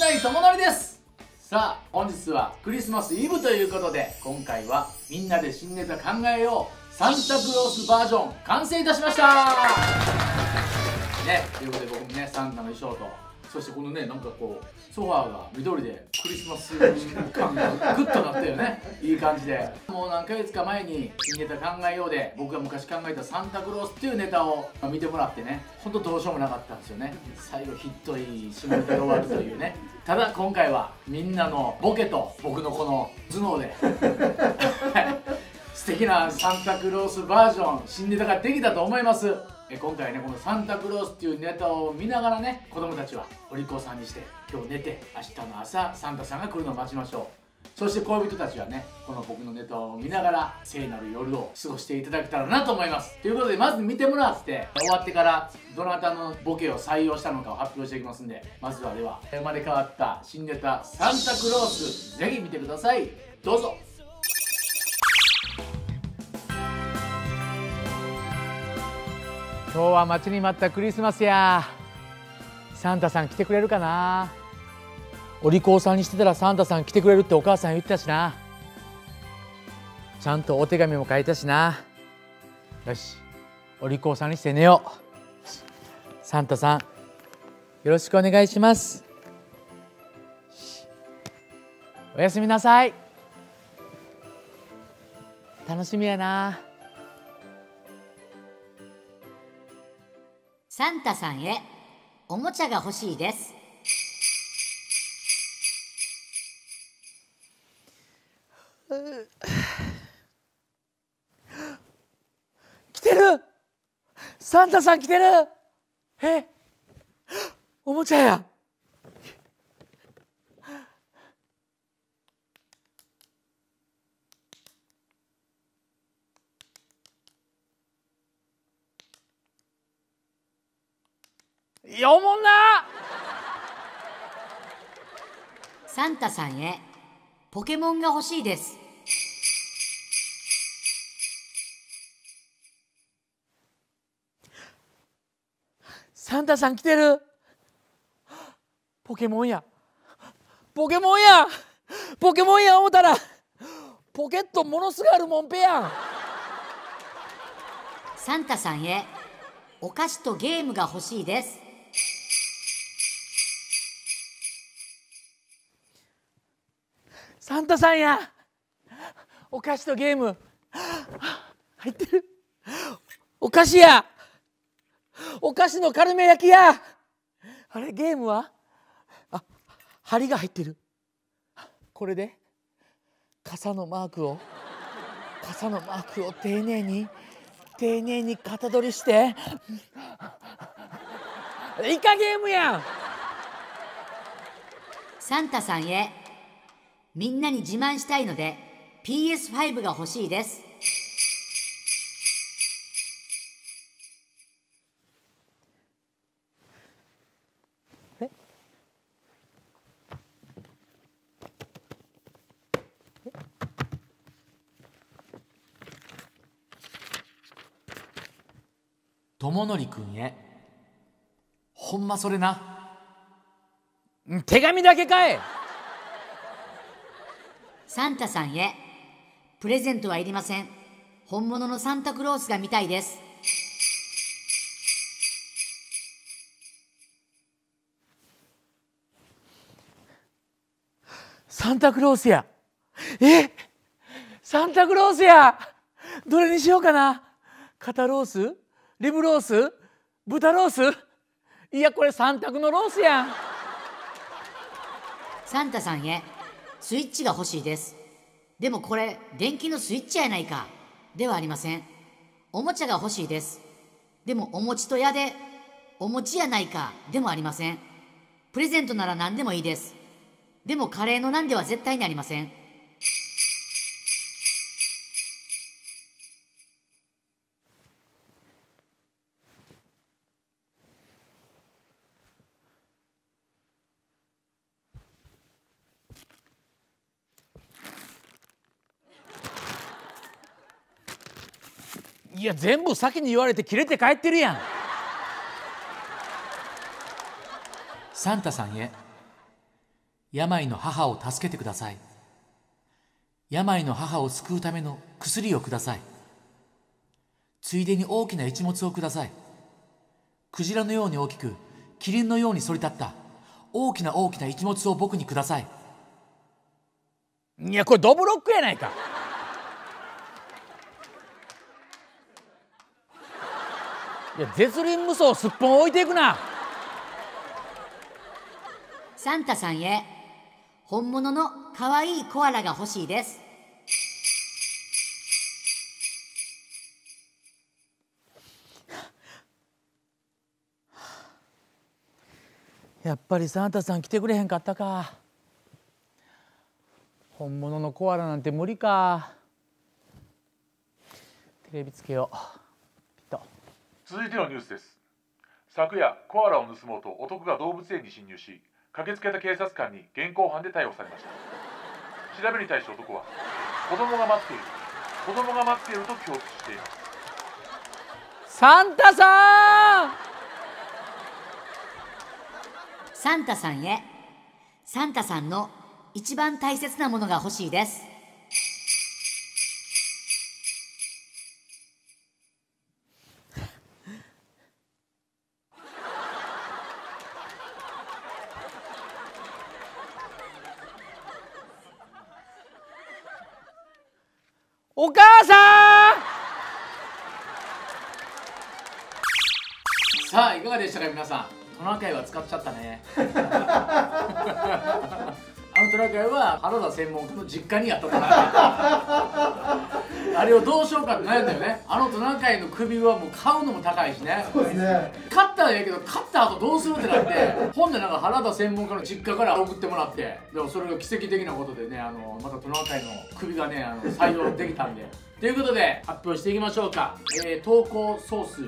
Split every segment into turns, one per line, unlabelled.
井智則です。さあ本日はクリスマスイブということで、今回はみんなで新ネタ考えようサンタクロースバージョン完成いたしましたね。ということで僕もねサンタの衣装と、そしてこのねなんかこうソファーが緑でクリスマス感がグッとなったよね。いい感じで、もう何ヶ月か前に新ネタ考えようで僕が昔考えたサンタクロースっていうネタを見てもらってね、ほんとどうしようもなかったんですよね。最後ひっどい締めで終わるというね。ただ今回はみんなのボケと僕のこの頭脳で素敵なサンタクロースバージョン新ネタができたと思います。今回ねこのサンタクロースっていうネタを見ながらね、子供たちはお利口さんにして今日寝て明日の朝サンタさんが来るのを待ちましょう。そして恋人たちはねこの僕のネタを見ながら聖なる夜を過ごしていただけたらなと思います。ということでまず見てもらって終わってからどなたのボケを採用したのかを発表していきますんで、まずはでは生まれ変わった新ネタサンタクロースぜひ見てください。どうぞ。今日は待ちに待ったクリスマスや。サンタさん来てくれるかな。お利口さんにしてたらサンタさん来てくれるってお母さん言ってたしな。ちゃんとお手紙も書いたしな。よしお利口さんにして寝よう。サンタさんよろしくお願いします。おやすみなさい。楽しみやな。
サンタさんへおもちゃが欲しいです。
来てる。サンタさん来てる。おもちゃや。よもんな。
サンタさんへポケモンが欲しいです。
サンタさん来てる。ポケモンや。ポケモンや。ポケモンや思ったらポケットものすごいあるもんぺやん。
サンタさんへお菓子とゲームが欲しいです。
サンタさんや。お菓子とゲーム入ってる。お菓子や。お菓子のカルメ焼きや。あれゲームは針が入ってる。これで傘のマークを丁寧に型取りしてイカゲームやん。
サンタさんへみんなに自慢したいので PS5 が欲しいです。
友則くんへ。ほんまそれな。手紙だけかい。
サンタさんへプレゼントはいりません。本物のサンタクロースが見たいです。
サンタクロースや。サンタクロースや。どれにしようかな。肩ロース、リブロース、豚ロース。いやこれサンタクのロースやん。
サンタさんへスイッチが欲しいです。でもこれ電気のスイッチやないか。ではありません。おもちゃが欲しいです。でもお餅と矢でお餅やないか。でもありません。プレゼントなら何でもいいです。でもカレーのなんでは絶対にありません。
いや全部先に言われて切れて帰ってるやん。サンタさんへ病の母を助けてください。病の母を救うための薬をください。ついでに大きな一物をください。クジラのように大きく、キリンのように反り立った大きな一物を僕にください。いや、これドブロックやないか。いや、絶倫無双すっぽん置いていくな。
サンタさんへ、本物の可愛いコアラが欲しいです。
やっぱりサンタさん来てくれへんかったか。本物のコアラなんて無理か。テレビつけよう。ピッと。
続いてのニュースです。昨夜、コアラを盗もうと男が動物園に侵入し、駆けつけた警察官に現行犯で逮捕されました。調べに対し男は、子供が待っていると供述しています。
サンタさん。
サンタさんへ、サンタさんの一番大切なものが欲しいです。
お母さん。さあ、いかがでしたか皆さん。トナカイは使っちゃったね。あのトナカイは原田専門家の実家にあったトナカイ。あれをどうしようかって悩んだよね。あのトナカイの首はもう買うのも高いしね。
そうですね。
買ったらええけど、買った後どうするってなって、ほんでなんか原田専門家の実家から送ってもらって、でもそれが奇跡的なことでね、またトナカイの首がね採用できたんで。ということで発表していきましょうか。投稿総数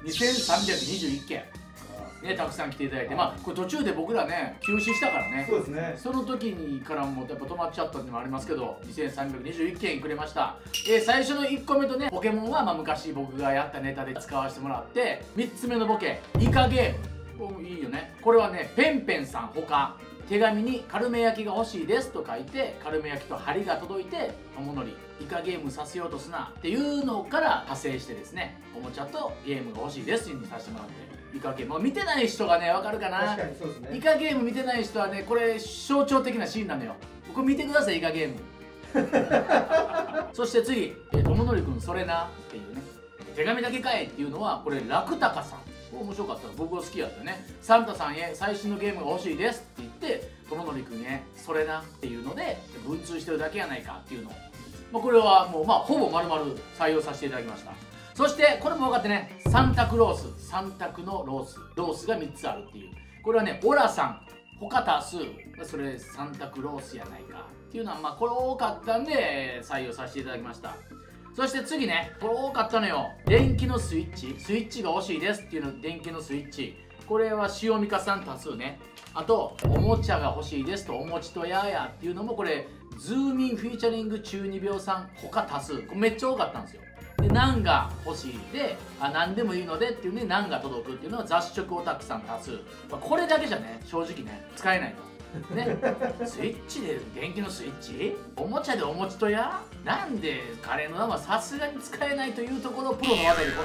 2321件。ね、たくさん来ていただいて、これ途中で僕らね休止したからね。
そうですね。
その時にからもやっぱ止まっちゃったっていうのもありますけど、2321件くれました。最初の1個目とね、ポケモンは昔僕がやったネタで使わせてもらって、3つ目のボケイカゲーム、いいよね。これはね、ペンペンさんほか手紙にカルメ焼きが欲しいですと書いて、カルメ焼きと針が届いて、友則イカゲームさせようとすなっていうのから派生してですね、おもちゃとゲームが欲しいですにさせてもらって、イカゲーム見てない人がね分かるかな。
確かにそうですね。
イカゲーム見てない人はね、これ象徴的なシーンなのよ。これ見てください、イカゲーム。そして次、友則くんそれなっていうね、手紙だけかいっていうのは、これ楽高さん、これ面白かった、僕は好きだったよね。サンタさんへ最新のゲームが欲しいですって言って、友則くんへそれなっていうので文通してるだけやないかっていうのを、これはもうほぼ丸々採用させていただきました。そしてこれも分かってね、サンタクロース、三択のロースが3つあるっていう、これはね、オラさん他多数、それサンタクロースやないかっていうのは、これ多かったんで採用させていただきました。そして次ね、これ多かったのよ。電気のスイッチが欲しいですっていうの、電気のスイッチ、これは塩美香さん多数ね。あとおもちゃが欲しいですと、おもちとやーやっていうのも、これズーミンフィーチャリング中二病さん他多数、これめっちゃ多かったんですよ。で、ナンが欲しいで、何でもいいのでっていうね、ナンが届くっていうのは雑食オタクさん多数。これだけじゃね、正直ね使えないとね。スイッチで電気のスイッチ、おもちゃでおもちとや、なんでカレーの名はさすがに使えないというところをプロの技で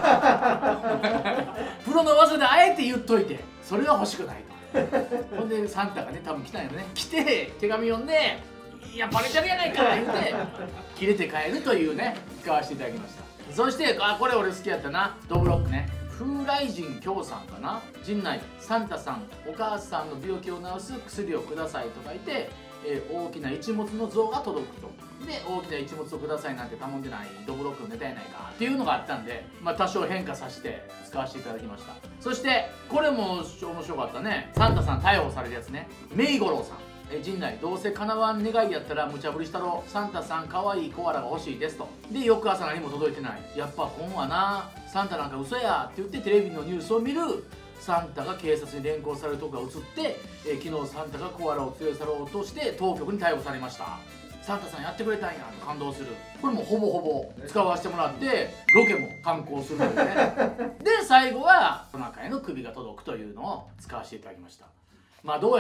プロの技であえて言っといて、それは欲しくないと。ほんでサンタがね多分来たんよね。来て手紙読んで、いやバレてるやないか言って切れて帰るというね、使わせていただきました。そしてこれ俺好きやったな、ドブロックね。風来人京さんかな。陣内サンタさんお母さんの病気を治す薬をくださいと書いて、大きな一物の像が届くと。で、大きな一物をくださいなんて頼んでないドブロックのネタやないかっていうのがあったんで、多少変化させて使わせていただきました。そしてこれも面白かったね。サンタさん逮捕されるやつね。メイゴローさん、陣内どうせ叶わん願いやったら無茶ぶりしたろ、サンタさんかわいいコアラが欲しいですと。で、翌朝何も届いてない、やっぱ本はな、サンタなんか嘘やって言ってテレビのニュースを見るサンタが警察に連行されるとこが映って、昨日サンタがコアラを連れ去ろうとして当局に逮捕されました。サンタさんやってくれたんやと感動する。これもほぼほぼ使わせてもらってロケも観光するのでね。で、最後はトナカイの首が届くというのを使わせていただきました。どうやろう、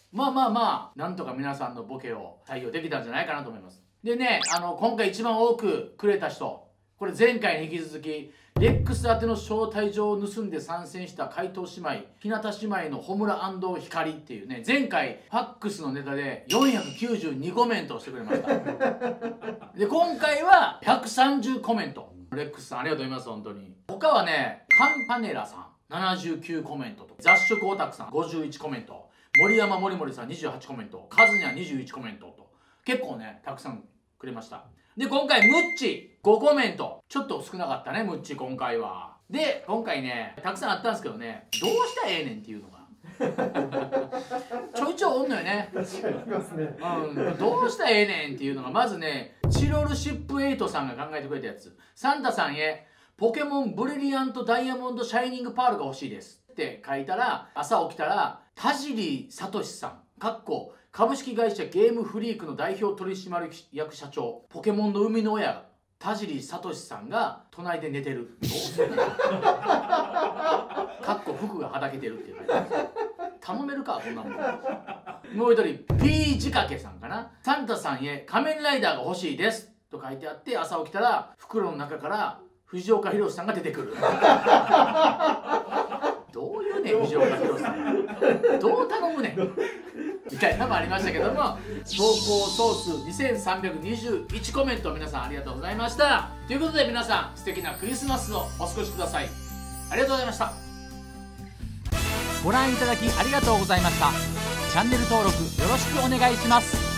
なんとか皆さんのボケを採用できたんじゃないかなと思います。でね、今回一番多くくれた人、これ前回に引き続きレックス宛ての招待状を盗んで参戦した怪盗姉妹、日向姉妹の穂村光っていうね、前回ファックスのネタで492コメントをしてくれましたで今回は130コメント。レックスさんありがとうございます。本当に。他はね、カンパネラさん79コメントと、雑食オタクさん51コメント、森山もりもりさん28コメント、カズニャ21コメントと、結構ねたくさんくれました。で今回ムッチ5コメント、ちょっと少なかったねムッチ今回は。で今回ねたくさんあったんですけどね、どうしたらええねんっていうのがちょいちょいおんのよね。
確かにありますね。
どうしたらええねんっていうのが、まずねチロルシップ8さんが考えてくれたやつ。サンタさんへポケモンブリリアントダイヤモンドシャイニングパールが欲しいですって書いたら、朝起きたら田尻聡さん株式会社ゲームフリークの代表取締役社長、ポケモンの生みの親田尻聡さんが隣で寝てる。どうするの服がはだけてるっていう感じ。頼めるかこんなもん。もう一人 P 仕掛けさんかな。サンタさんへ仮面ライダーが欲しいですと書いてあって、朝起きたら袋の中から藤岡弘さんが出てくるどういうね藤岡弘さんどう頼むねんみたいなのもありましたけども、投稿総数2321コメント、皆さんありがとうございました。ということで皆さん素敵なクリスマスをお過ごしください。ありがとうございました。
ご覧いただきありがとうございました。チャンネル登録よろしくお願いします。